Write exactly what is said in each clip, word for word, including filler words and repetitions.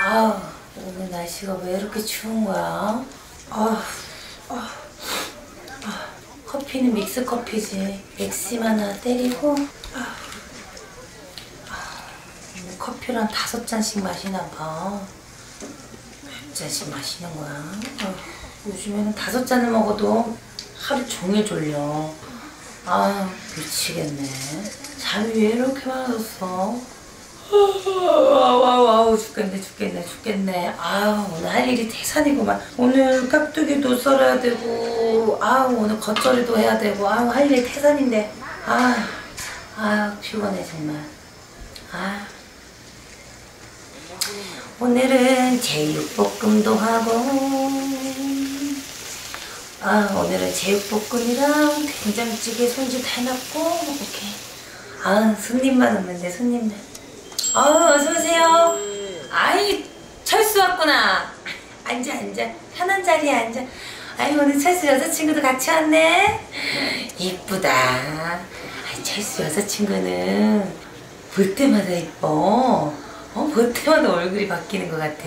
아우, 오늘 날씨가 왜 이렇게 추운 거야? 아우, 아우, 아우. 커피는 믹스 커피지. 맥심 하나 때리고, 아우, 아우. 오늘 커피를 한 다섯 잔씩 마시나 봐. 몇 잔씩 마시는 거야? 아우, 요즘에는 다섯 잔을 먹어도 하루 종일 졸려. 아, 미치겠네. 잠이 왜 이렇게 많아졌어? 아우, 아우, 아우, 죽겠네, 죽겠네, 죽겠네. 아우, 오늘 할 일이 태산이구만. 오늘 깍두기도 썰어야 되고, 아우, 오늘 겉절이도 해야 되고, 아우, 할 일이 태산인데. 아우, 아우, 피곤해, 정말. 아우. 오늘은 제육볶음도 하고, 아, 오늘은 제육볶음이랑 된장찌개 손질 다 해놨고, 이렇게. 아, 손님만 오는데, 손님만. 아, 어서오세요. 아이, 철수 왔구나. 앉아, 앉아. 편한 자리에 앉아. 아이, 오늘 철수 여자친구도 같이 왔네. 이쁘다. 아이, 철수 여자친구는 볼 때마다 이뻐. 어, 볼 때마다 얼굴이 바뀌는 것 같아.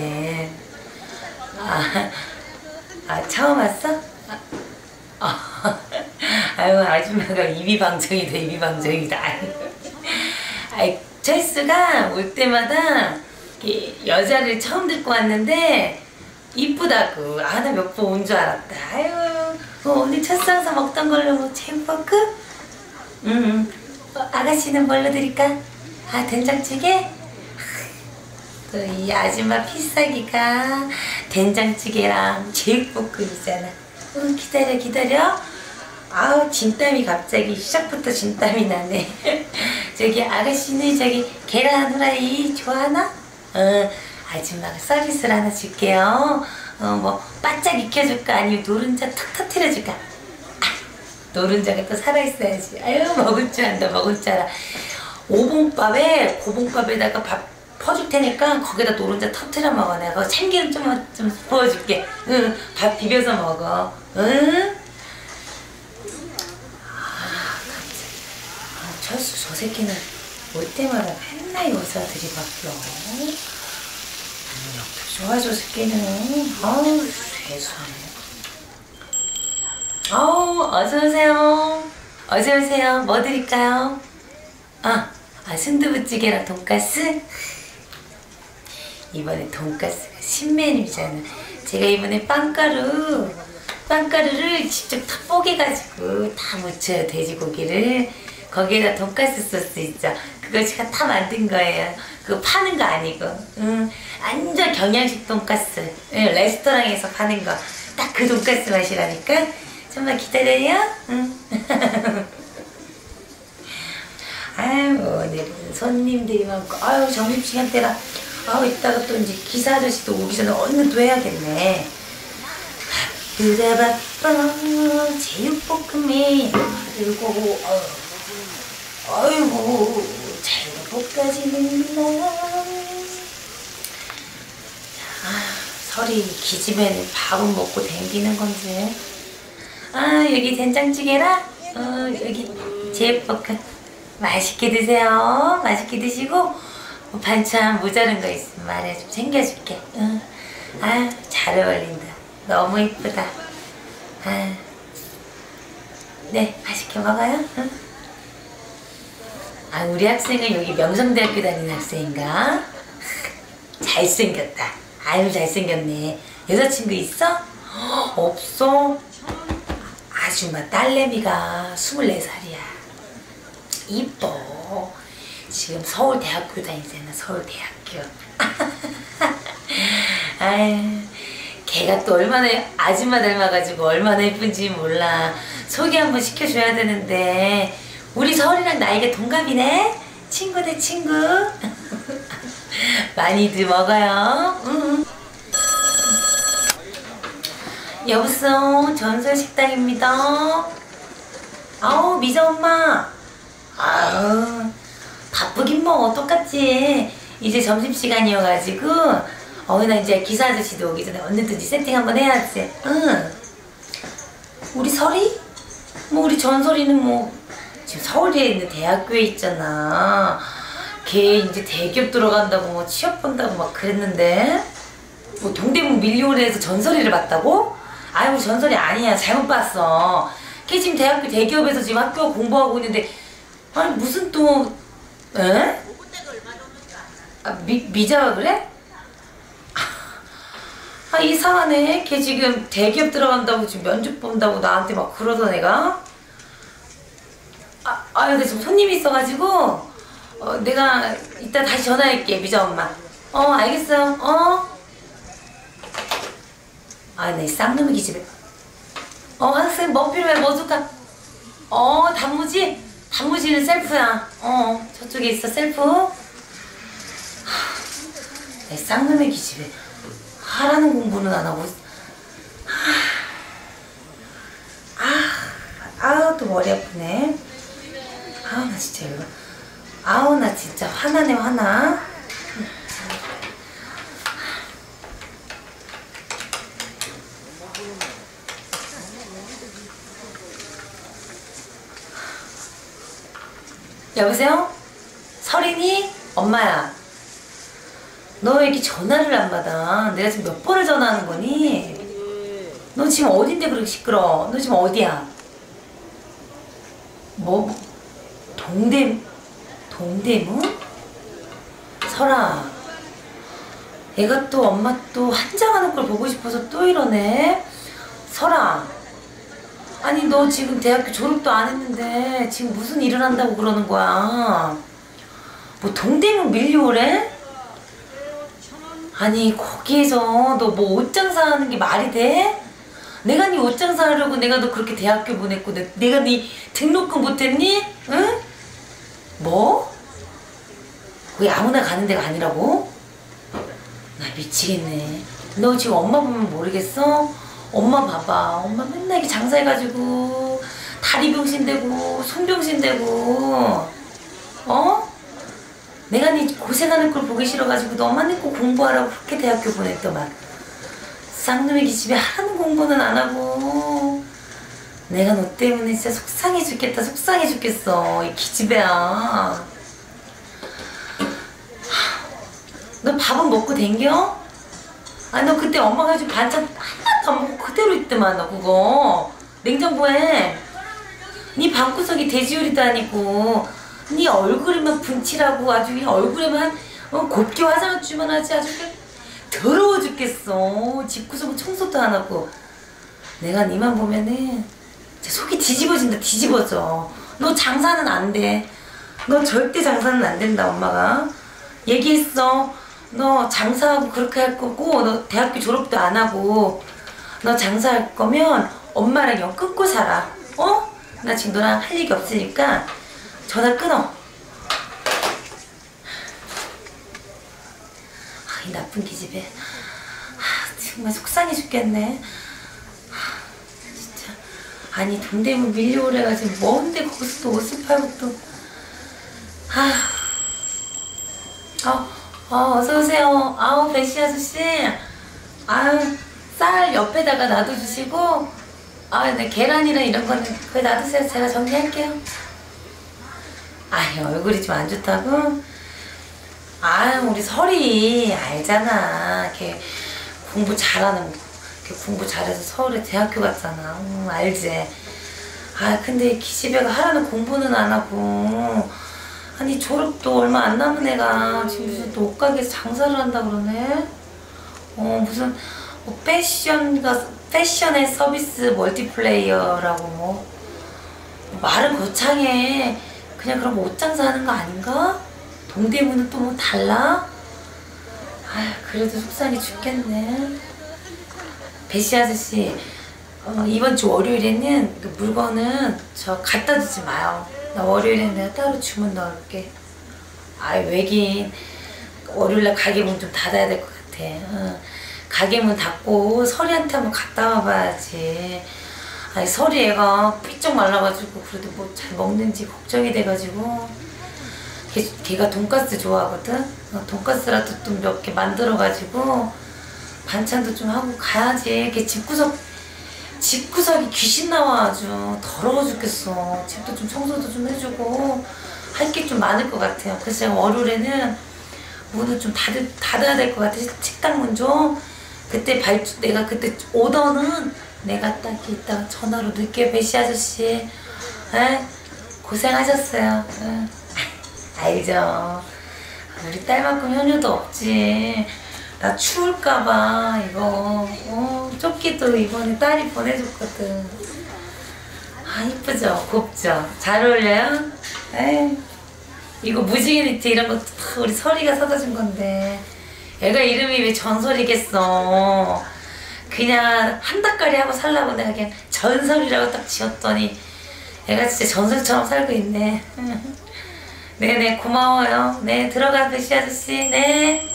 아, 아 처음 왔어? 아, 아, 아유, 아줌마가 입이방정이다, 입이방정이다. 아이, 철수가 올 때마다 여자를 처음 듣고 왔는데 이쁘다고. 아, 나 몇 번 온 줄 알았다. 아유, 어, 오늘 첫상사 먹던 걸로 뭐 제육볶음? 응. 어, 아가씨는 뭘로 드릴까? 아, 된장찌개? 또 이 아줌마 필살기가 된장찌개랑 제육볶음이잖아. 어, 기다려, 기다려. 아우, 진땀이 갑자기 시작부터 진땀이 나네. 저기 아가씨는 저기 계란 후라이 좋아하나? 어, 아줌마가 서비스를 하나 줄게요. 어, 뭐 바짝 익혀줄까? 아니면 노른자 탁 터트려줄까? 아, 노른자가 또 살아있어야지. 아유, 먹을 줄 안다, 먹을 줄 알아. 오봉밥에, 고봉밥에다가 밥 퍼줄 테니까 거기다 노른자 터트려 먹어. 내가 참기름 좀, 좀 부어줄게. 응, 밥 비벼서 먹어. 응? 철수 저 새끼는 올 때마다 맨날 여자들이 바뀌어. 옆에 좋아, 저 새끼는. 아우, 세상에. 아우, 어서오세요. 어서오세요. 뭐 드릴까요? 아, 아, 순두부찌개랑 돈가스? 이번에 돈가스가 신메뉴잖아. 제가 이번에 빵가루, 빵가루를 직접 다 뽀개가지고 다 묻혀요, 돼지고기를. 거기에다 돈가스 소스 있죠. 그거 제가 다 만든 거예요. 그거 파는 거 아니고. 응, 완전 경양식 돈가스. 응, 레스토랑에서 파는 거. 딱 그 돈가스 맛이라니까. 좀만 기다려요. 응. 아유, 오늘은 손님들이 많고, 아유, 점심시간 때라. 아우, 이따가 또 이제 기사 아저씨도 오기 전에 얼른 또 해야겠네. 바쁘다 바빠 제육볶음에 그리고 어, 아이고 잘 볶아지는구나. 아, 설이 기집애는 밥은 먹고 댕기는 건지. 아, 여기 된장찌개라. 어, 여기 제육볶음 맛있게 드세요. 맛있게 드시고 뭐 반찬 모자른 거 있으면 말해. 좀 챙겨줄게. 응. 아, 잘 어울린다. 너무 이쁘다. 아, 네, 맛있게 먹어요. 응? 아, 우리 학생은 여기 명성대학교 다니는 학생인가? 잘생겼다. 아유, 잘생겼네. 여자친구 있어? 없어? 아줌마 딸내미가 스물네 살이야. 이뻐. 지금 서울대학교 다니잖아, 서울대학교. 아유, 걔가 또 얼마나 아줌마 닮아가지고 얼마나 예쁜지 몰라. 소개 한번 시켜줘야 되는데. 우리 서울이랑 나이가 동갑이네? 친구네, 친구. 많이들 먹어요. 응. 여보세요, 전설식당입니다. 아우, 미자 엄마. 아우, 바쁘긴 뭐 똑같지. 이제 점심시간이어가지고 어, 나 이제 기사 아저씨도 오기 전에 언제든지 세팅 한번 해야지. 응. 우리 설이? 뭐 우리 전설이는 뭐 지금 서울에 있는 대학교에 있잖아. 걔 이제 대기업 들어간다고 뭐 취업 본다고 막 그랬는데 뭐 동대문 밀리온에서 전설이를 봤다고? 아이고 전설이 아니야 잘못 봤어. 걔 지금 대학교 대기업에서 지금 학교 공부하고 있는데 아니 무슨 또 에? 아, 미, 미자가 그래? 아 이상하네. 걔 지금 대기업 들어간다고 지금 면접 본다고 나한테 막 그러던 애가. 아, 아 근데 지금 손님이 있어가지고 어, 내가 이따 다시 전화할게 미자 엄마. 어 알겠어요. 어? 아 내 쌍놈의 기집애. 어 학생 뭐 필요해? 뭐 줄까? 어 단무지? 단무지는 셀프야. 어 저쪽에 있어 셀프. 하, 내 쌍놈의 기집애. 하라는 공부는 안 하고. 아, 아우 또 머리 아프네. 아우 나 진짜 이거. 아우 나 진짜 화나네 화나. 여보세요? 설인이? 엄마야. 너 왜 이렇게 전화를 안 받아? 내가 지금 몇 번을 전화하는 거니? 너 지금 어딘데 그렇게 시끄러워? 너 지금 어디야? 뭐? 동대, 동대문? 설아. 얘가 또 엄마 또 한장하는 걸 보고 싶어서 또 이러네? 설아. 아니 너 지금 대학교 졸업도 안 했는데 지금 무슨 일을 한다고 그러는 거야? 뭐 동대문 밀려오래? 아니 거기에서 너 뭐 옷장사 하는 게 말이 돼? 내가 네 옷장사 하려고 내가 너 그렇게 대학교 보냈고 내, 내가 네 등록금 못했니? 응? 뭐? 거기 아무나 가는 데가 아니라고? 나 미치겠네. 너 지금 엄마 보면 모르겠어? 엄마 봐봐. 엄마 맨날 이렇게 장사해가지고 다리 병신되고 손병신되고 어? 내가 네 고생하는 걸 보기 싫어가지고 너만 있고 공부하라고 그렇게 대학교 보냈더만 쌍놈의 기집애 하는 공부는 안 하고 내가 너 때문에 진짜 속상해 죽겠다 속상해 죽겠어 이 기집애야. 너 밥은 먹고 댕겨? 아니 너 그때 엄마가 해준 반찬 하나도 안 먹고 그대로 있더만 너 그거 냉장고에 네 방구석이 돼지요리도 아니고 네 얼굴에만 분칠하고 아주 그냥 얼굴에만 어, 곱게 화장을 주면 하지 아주 그냥 더러워 죽겠어. 집구석은 청소도 안 하고 내가 니만 보면은 속이 뒤집어진다 뒤집어져. 너 장사는 안 돼. 너 절대 장사는 안 된다 엄마가 얘기했어. 너 장사하고 그렇게 할 거고 너 대학교 졸업도 안 하고 너 장사할 거면 엄마랑 영 끊고 살아. 어? 나 지금 너랑 할 얘기 없으니까 전화 끊어. 아, 이 나쁜 기집애. 아, 정말 속상해 죽겠네. 아, 진짜. 아니 동대문 밀려오래가지고 뭔데 거기서 또 옷을 팔고 또. 아, 아, 어, 어서오세요. 아우 배씨 아저씨. 아유 쌀 옆에다가 놔둬주시고 아, 네 계란이랑 이런 거는 거기 놔두세요. 제가 정리할게요. 아이 얼굴이 좀 안 좋다고? 아 우리 설이 알잖아. 걔 공부 잘하는 걔 공부 잘해서 서울에 대학교 갔잖아. 음, 알지? 아 근데 기집애가 하라는 공부는 안 하고 아니 졸업도 얼마 안 남은 애가 지금 무슨 또 옷가게에서 장사를 한다 그러네? 어 무슨 뭐 패션가 패션의 서비스 멀티플레이어라고 뭐 말은 거창해. 그냥 그럼 옷장사 하는 거 아닌가? 동대문은 또 뭐 달라? 아휴 그래도 속상해 죽겠네. 배씨 아저씨 어, 이번 주 월요일에는 그 물건은 저 갖다 주지 마요. 나 월요일에는 내가 따로 주문 넣을게. 아이 왜긴 월요일날 가게 문 좀 닫아야 될 것 같아. 어. 가게 문 닫고 설이한테 한번 갔다 와봐야지. 아니 설이 애가 삐쩍 말라가지고 그래도 뭐 잘 먹는지 걱정이 돼가지고 걔, 걔가 돈가스 좋아하거든. 어, 돈가스라도 좀 몇 개 만들어가지고 반찬도 좀 하고 가야지. 걔 집구석 집구석이 귀신 나와 아주 더러워 죽겠어. 집도 좀 청소도 좀 해주고 할 게 좀 많을 것 같아요. 그래서 제가 월요일에는 문을 좀 닫, 닫아야 될 것 같아. 식당 문 좀. 그때 발, 내가 그때 오더는 내가 딱 이따 전화로 늦게 배시 아저씨. 에? 고생하셨어요. 에? 알죠. 우리 딸만큼 효녀도 없지. 나 추울까봐 이거 어, 조끼도 이번에 딸이 보내줬거든. 아 이쁘죠? 곱죠? 잘 어울려요? 에이, 이거 무지개 니트 이런 것도 다 우리 설이가 사다 준 건데 애가 이름이 왜 전설이겠어. 그냥 한 닭가리 하고 살라고 내가 그냥 전설이라고 딱 지었더니 애가 진짜 전설처럼 살고 있네. 네네 고마워요. 네 들어가 배시 아저씨. 네.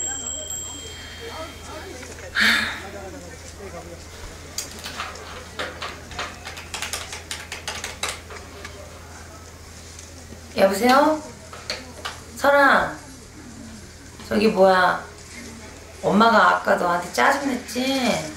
여보세요? 설아 저기 뭐야 엄마가 아까 너한테 짜증냈지?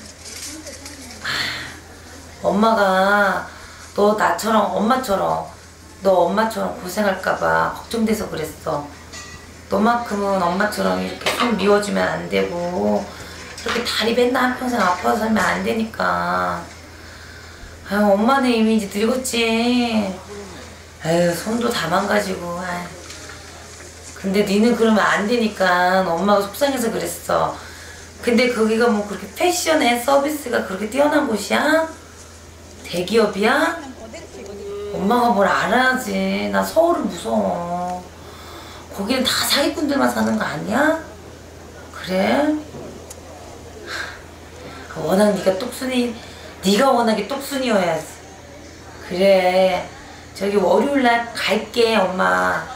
엄마가 너 나처럼 엄마처럼 너 엄마처럼 고생할까봐 걱정돼서 그랬어. 너만큼은 엄마처럼 이렇게 손 미워주면 안 되고 그렇게 다리 맨날 한평생 아파서 살면 안 되니까. 아유 엄마는 이미 이제 늙었지. 아유 손도 다 망가지고. 아유. 근데 니는 그러면 안 되니까 엄마가 속상해서 그랬어. 근데 거기가 뭐 그렇게 패션 앤 서비스가 그렇게 뛰어난 곳이야? 대기업이야? 엄마가 뭘 알아야지. 나 서울은 무서워. 거기는 다 사기꾼들만 사는 거 아니야? 그래? 워낙 네가 똑순이, 네가 워낙에 똑순이어야지. 그래. 저기 월요일날 갈게 엄마.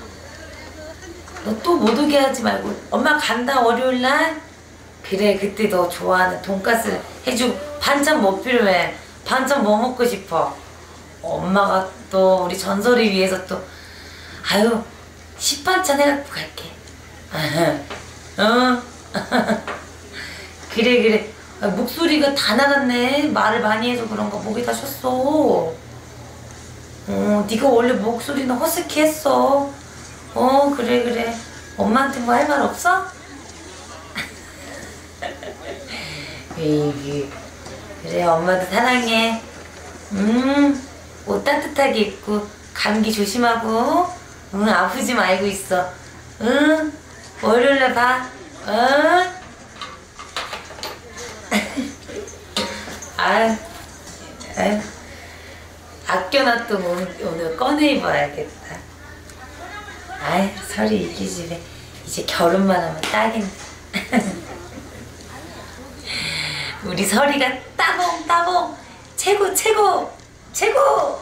너 또 못 오게 하지 말고. 엄마 간다 월요일날. 그래 그때 너 좋아하는 돈가스 해주고. 반찬 뭐 필요해? 반찬 뭐 먹고 싶어? 엄마가 또 우리 전설이 위해서 또 아유 식반찬 해갖고 갈게. 어? 그래 그래. 아, 목소리가 다 나갔네. 말을 많이 해서 그런가. 목이 다 쉬었어. 어, 네가 원래 목소리는 허스키 했어. 어 그래 그래. 엄마한테 뭐 할 말 없어? 에이, 그래 엄마도 사랑해. 음, 옷 따뜻하게 입고 감기 조심하고. 응 아프지 말고 있어. 응 월요일에 봐. 응. 아유, 아유, 아껴놨던 옷 오늘 꺼내 입어야겠다. 아이 설이 있기 집에 이제 결혼만 하면 딱인데. 우리 설이가 따봉 따봉 최고 최고 최고.